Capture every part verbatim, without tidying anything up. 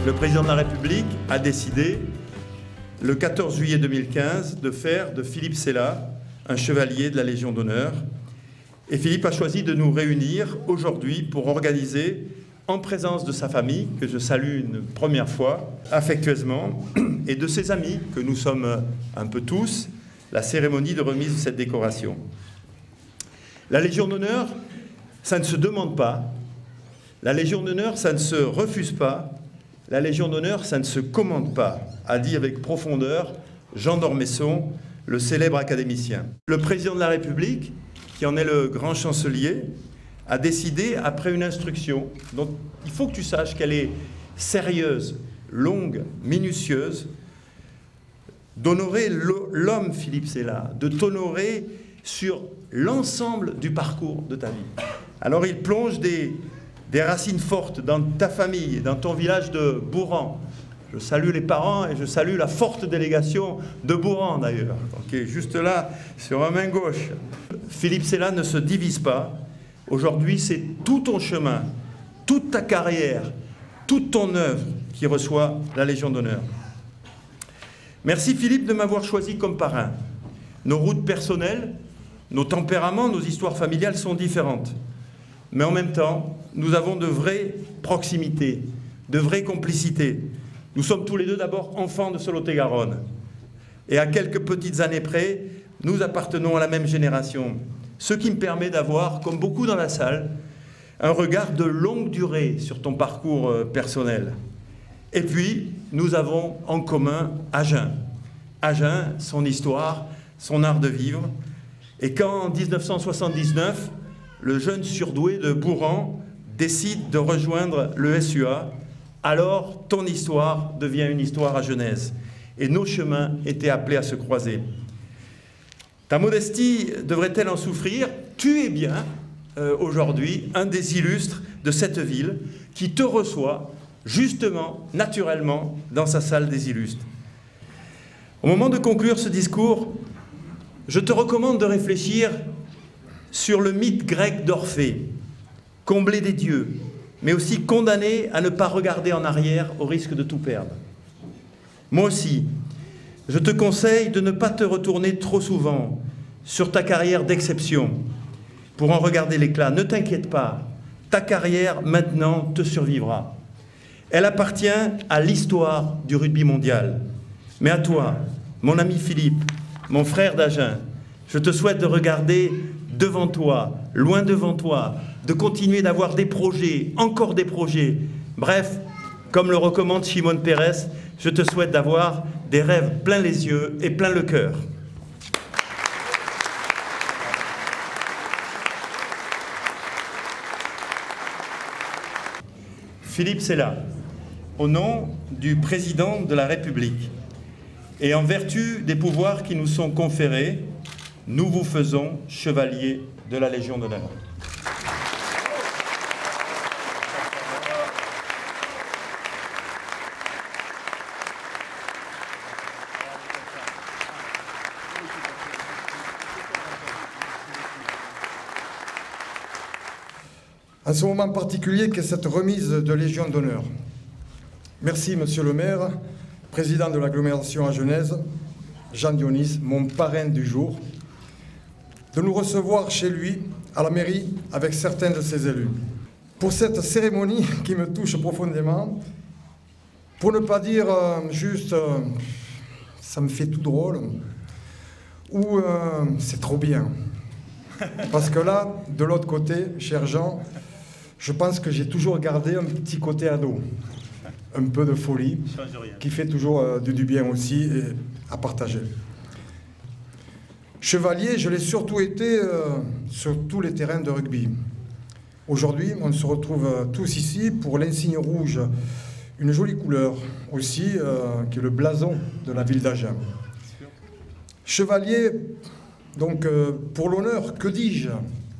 Le président de la République a décidé, le quatorze juillet deux mille quinze, de faire de Philippe Sella un chevalier de la Légion d'honneur. Et Philippe a choisi de nous réunir aujourd'hui pour organiser, en présence de sa famille, que je salue une première fois, affectueusement, et de ses amis, que nous sommes un peu tous, la cérémonie de remise de cette décoration. La Légion d'honneur, ça ne se demande pas. La Légion d'honneur, ça ne se refuse pas. La Légion d'honneur, ça ne se commande pas, a dit avec profondeur Jean d'Ormesson, le célèbre académicien. Le président de la République, qui en est le grand chancelier, a décidé, après une instruction, dont il faut que tu saches qu'elle est sérieuse, longue, minutieuse, d'honorer l'homme Philippe Sella, de t'honorer sur l'ensemble du parcours de ta vie. Alors il plonge des, des racines fortes dans ta famille, dans ton village de Bourran. Je salue les parents et je salue la forte délégation de Bourran d'ailleurs, qui est juste là, sur ma main gauche. Philippe Sella ne se divise pas. Aujourd'hui, c'est tout ton chemin, toute ta carrière, toute ton œuvre qui reçoit la Légion d'honneur. Merci Philippe de m'avoir choisi comme parrain. Nos routes personnelles, nos tempéraments, nos histoires familiales sont différentes. Mais en même temps, nous avons de vraies proximités, de vraies complicités. Nous sommes tous les deux d'abord enfants de Lot-et-Garonne. Et à quelques petites années près, nous appartenons à la même génération. Ce qui me permet d'avoir, comme beaucoup dans la salle, un regard de longue durée sur ton parcours personnel. Et puis, nous avons en commun Agen. Agen, son histoire, son art de vivre. Et quand, en mille neuf cent soixante-dix-neuf, le jeune surdoué de Bourran décide de rejoindre le S U A, alors ton histoire devient une histoire agenaise. Et nos chemins étaient appelés à se croiser. Ta modestie devrait-elle en souffrir? Tu es bien, euh, aujourd'hui, un des illustres de cette ville qui te reçoit, justement, naturellement, dans sa salle des illustres. Au moment de conclure ce discours, je te recommande de réfléchir sur le mythe grec d'Orphée, comblé des dieux, mais aussi condamné à ne pas regarder en arrière au risque de tout perdre. Moi aussi, je te conseille de ne pas te retourner trop souvent sur ta carrière d'exception pour en regarder l'éclat. Ne t'inquiète pas, ta carrière maintenant te survivra. Elle appartient à l'histoire du rugby mondial. Mais à toi, mon ami Philippe, mon frère d'Agen, je te souhaite de regarder devant toi, loin devant toi, de continuer d'avoir des projets, encore des projets. Bref, comme le recommande Shimon Peres, je te souhaite d'avoir des rêves plein les yeux et plein le cœur. Philippe Sella, au nom du président de la République et en vertu des pouvoirs qui nous sont conférés, nous vous faisons chevalier de la Légion d'honneur. En ce moment particulier qu'est cette remise de Légion d'honneur. Merci, monsieur le maire, président de l'agglomération agenaise, Jean Dionis, mon parrain du jour, de nous recevoir chez lui, à la mairie, avec certains de ses élus. Pour cette cérémonie qui me touche profondément, pour ne pas dire euh, juste euh, « ça me fait tout drôle » ou euh, « c'est trop bien ». Parce que là, de l'autre côté, cher Jean, je pense que j'ai toujours gardé un petit côté ado, un peu de folie, qui fait toujours euh, du bien aussi et à partager. Chevalier, je l'ai surtout été euh, sur tous les terrains de rugby. Aujourd'hui, on se retrouve euh, tous ici pour l'insigne rouge, une jolie couleur aussi, euh, qui est le blason de la ville d'Agen. Chevalier, donc euh, pour l'honneur, que dis-je?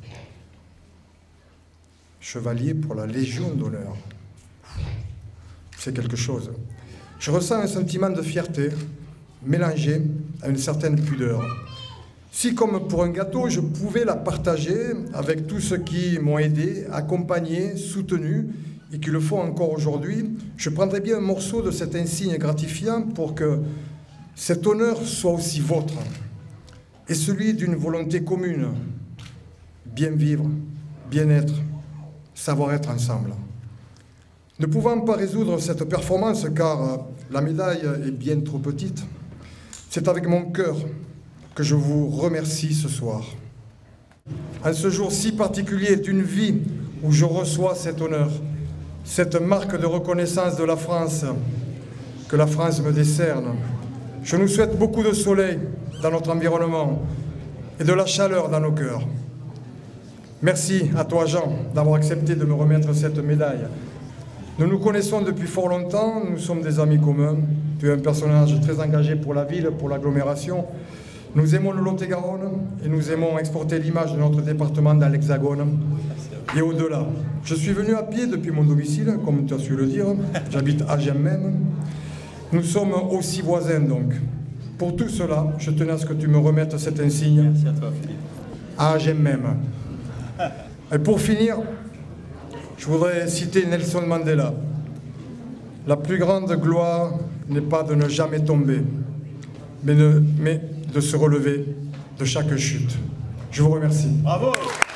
Chevalier pour la Légion d'honneur. C'est quelque chose. Je ressens un sentiment de fierté mélangé à une certaine pudeur. Si, comme pour un gâteau, je pouvais la partager avec tous ceux qui m'ont aidé, accompagné, soutenu, et qui le font encore aujourd'hui, je prendrais bien un morceau de cet insigne gratifiant pour que cet honneur soit aussi vôtre et celui d'une volonté commune, bien vivre, bien être, savoir être ensemble. Ne pouvant pas résoudre cette performance car la médaille est bien trop petite, c'est avec mon cœur que je vous remercie ce soir. En ce jour si particulier d'une vie où je reçois cet honneur, cette marque de reconnaissance de la France, que la France me décerne, je nous souhaite beaucoup de soleil dans notre environnement et de la chaleur dans nos cœurs. Merci à toi, Jean, d'avoir accepté de me remettre cette médaille. Nous nous connaissons depuis fort longtemps, nous sommes des amis communs. Tu es un personnage très engagé pour la ville, pour l'agglomération. Nous aimons le Lot-et-Garonne et nous aimons exporter l'image de notre département dans l'Hexagone et au-delà. Je suis venu à pied depuis mon domicile, comme tu as su le dire. J'habite à Agen même. Nous sommes aussi voisins donc. Pour tout cela, je tenais à ce que tu me remettes cet insigne. Merci à toi, Philippe. À Agen même. Et pour finir, je voudrais citer Nelson Mandela. La plus grande gloire n'est pas de ne jamais tomber, mais de, mais de se relever de chaque chute. Je vous remercie. Bravo!